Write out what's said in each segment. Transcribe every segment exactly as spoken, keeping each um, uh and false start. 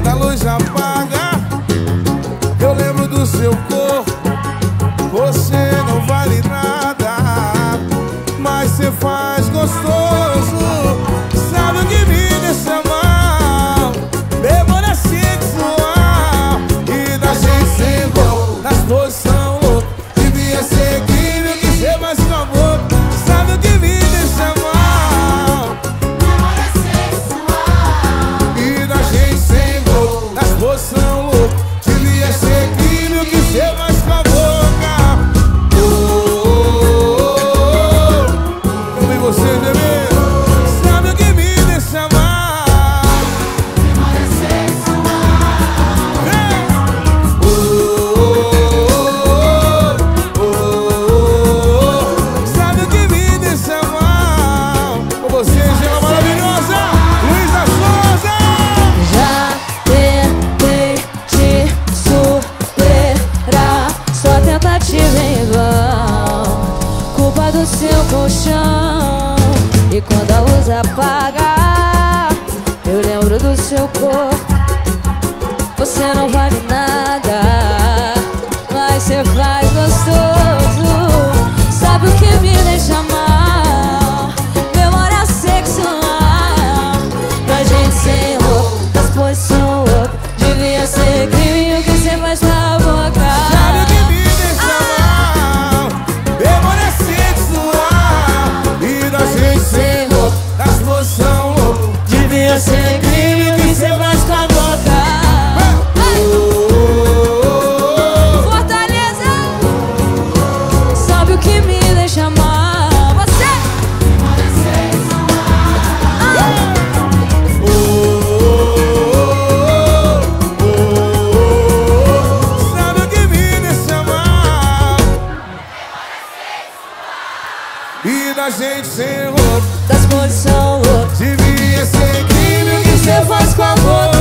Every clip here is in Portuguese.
quando a luz apaga, eu lembro do seu corpo. Você não vale nada, mas você faz gostoso. Sabe o que me deixa mal? Memória sexual. E da gente sem roupa, nas posição louca. Devia ser crime o que você faz com a boca. Sabe o que me deixa mal? Memória sexual. E da gente sem roupa, nas posição louca. Devia ser crime o que você faz com a boca. Você, bebê, sabe o que me deixa mal? Memória sexual. Oh, oh, oh, oh. Sabe o que me deixa mal? Com você, Gela maravilhosa, Luísa Souza. Já tentei te superar, sua tentativa em vão. Culpa do seu colchão. E quando a luz apaga, eu lembro do seu corpo. Você não vale nada, mas você faz gostoso. Sabe o que me deixa mal? Memória sexual. Pra gente sem roupa, das posição louca. Devia ser crime o que você faz com a boca. Sabe o que me deixa mal? Memória sexual. E da gente sem roupa, das posição louca. Devia ser crime o que você faz com a boca. Fortaleza! Sabe o que me deixa mal? Você! Memória sexual. Sabe o que me deixa mal? E da gente sem roupa, Das posição louca. devia ser crime o que você faz com a boca.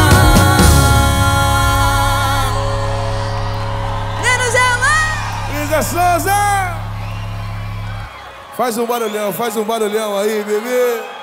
Menos é mais! Luísa Souza! Faz um barulhão, faz um barulhão aí, bebê.